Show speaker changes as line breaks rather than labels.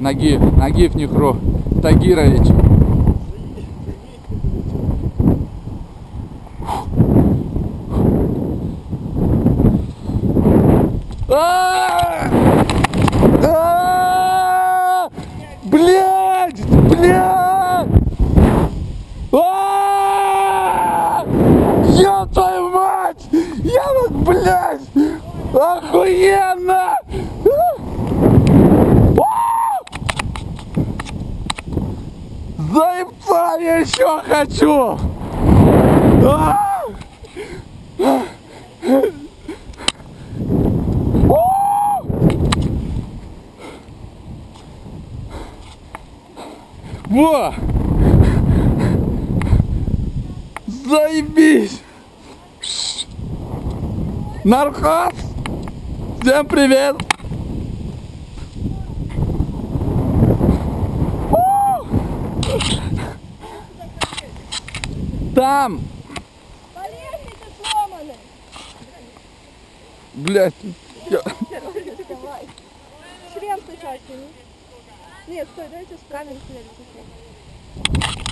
Нагиев Нихро Тагирович. Блядь! Блядь! Ёб твою мать! Я вот, блядь! Охуенно! Заебал, я еще хочу! Во! Заебись! Нархаз! Всем привет! Там!
По лестнице сломаны!
Блядь!
Давай. Шлем сначала тяни. Нет, стой, давайте с камеры снять.